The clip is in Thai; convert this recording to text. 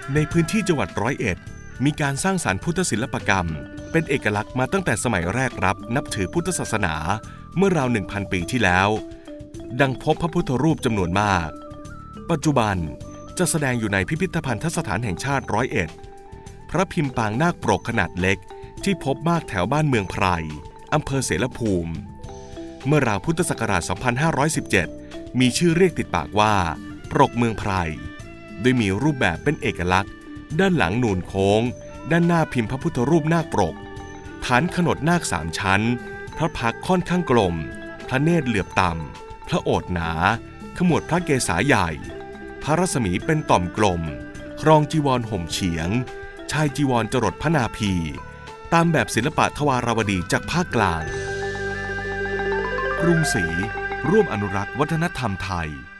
ในพื้นที่จังหวัด101มีการสร้างสรรค์พุทธศิลปกรรมเป็นเอกลักษณ์มาตั้งแต่สมัยแรกรับนับถือพุทธศาสนาเมื่อราว 1,000 ปีที่แล้วดังพบพระพุทธรูปจำนวนมากปัจจุบันจะแสดงอยู่ในพิพิธภัณฑสถานแห่งชาติ101พระพิมพ์ปางนาคปรกขนาดเล็กที่พบมากแถวบ้านเมืองไพรอำเภอเสรภูมิเมื่อราวพุทธศักราช 2517 มีชื่อเรียกติดปากว่าปรกเมืองไพรโดยมีรูปแบบเป็นเอกลักษณ์ด้านหลังนูนโค้งด้านหน้าพิมพ์พระพุทธรูปนาคปรกฐานขนดนาค3ชั้นพระพักตร์ค่อนข้างกลมพระเนตรเหลือบต่ำพระโอษฐ์หนาขมวดพระเกศาใหญ่พระรัศมีเป็นต่อมกลมครองจีวรห่มเฉียงชายจีวรจรดพระนาภีตามแบบศิลปะทวารวดีจากภาคกลางกรุงศรีร่วมอนุรักษ์วัฒนธรรมไทย